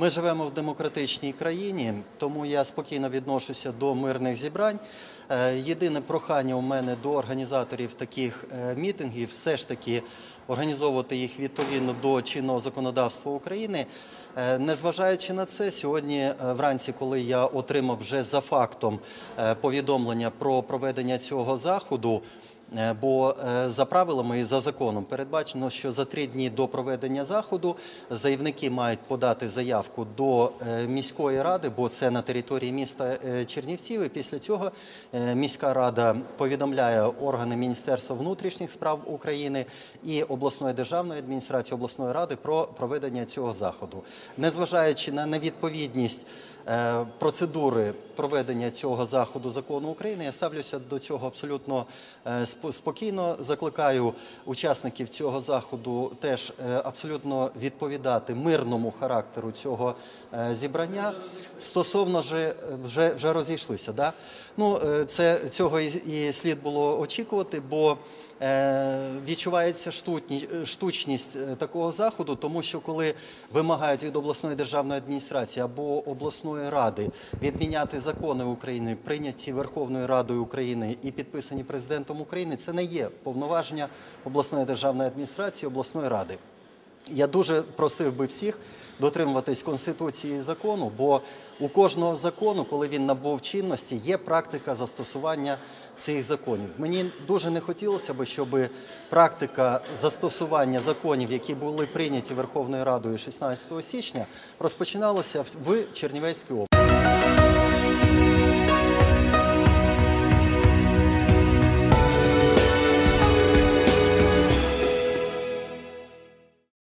Ми живемо в демократичній країні, тому я спокійно відношуся до мирних зібрань. Єдине прохання у мене до організаторів таких мітингів – все ж таки організовувати їх відповідно до чинного законодавства України. Незважаючи на це, сьогодні вранці, коли я отримав вже за фактом повідомлення про проведення цього заходу, бо за правилами і за законом передбачено, що за 3 дні до проведення заходу заявники мають подати заявку до міської ради, бо це на території міста Чернівців, і після цього міська рада повідомляє органи Міністерства внутрішніх справ України і обласної державної адміністрації обласної ради про проведення цього заходу. Незважаючи на невідповідність процедури проведення цього заходу закону України, я ставлюся до цього абсолютно спокійно. Закликаю учасників цього заходу теж абсолютно відповідати мирному характеру цього зібрання. Стосовно вже розійшлися, да? Ну, цього і слід було очікувати, бо відчувається штучність такого заходу, тому що коли вимагають від обласної державної адміністрації або обласної ради відміняти закони України, прийняті Верховною Радою України і підписані Президентом України, це не є повноваження обласної державної адміністрації, обласної ради. Я дуже просив би всіх дотримуватись Конституції і закону, бо у кожного закону, коли він набув чинності, є практика застосування цих законів. Мені дуже не хотілося б, щоб практика застосування законів, які були прийняті Верховною Радою 16 січня, розпочиналася в Чернівецькій області.